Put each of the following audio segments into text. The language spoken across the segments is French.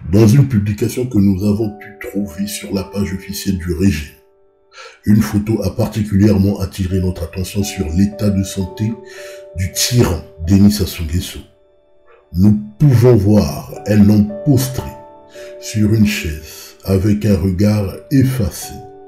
Dans une publication que nous avons pu trouver sur la page officielle du régime, une photo a particulièrement attiré notre attention sur l'état de santé du tyran Denis Sassou Nguesso. Nous pouvons voir un homme prostré sur une chaise avec un regard effacé.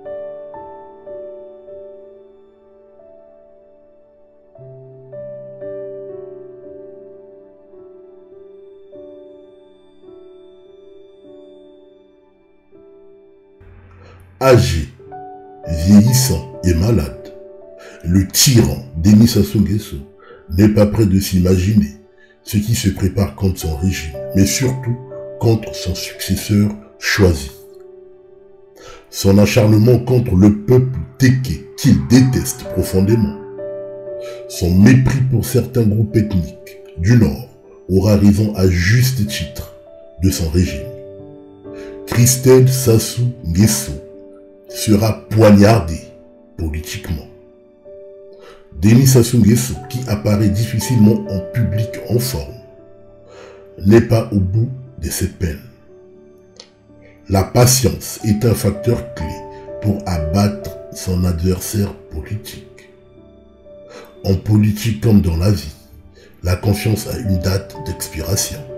Âgé, vieillissant et malade, le tyran Denis Sassou Nguesso n'est pas prêt de s'imaginer ce qui se prépare contre son régime, mais surtout contre son successeur choisi. Son acharnement contre le peuple téké qu'il déteste profondément, son mépris pour certains groupes ethniques du Nord aura raison à juste titre de son régime. Christelle Sassou Nguesso sera poignardé politiquement. Denis Sassou Nguesso, qui apparaît difficilement en public en forme, n'est pas au bout de ses peines. La patience est un facteur clé pour abattre son adversaire politique. En politique comme dans la vie, la confiance a une date d'expiration.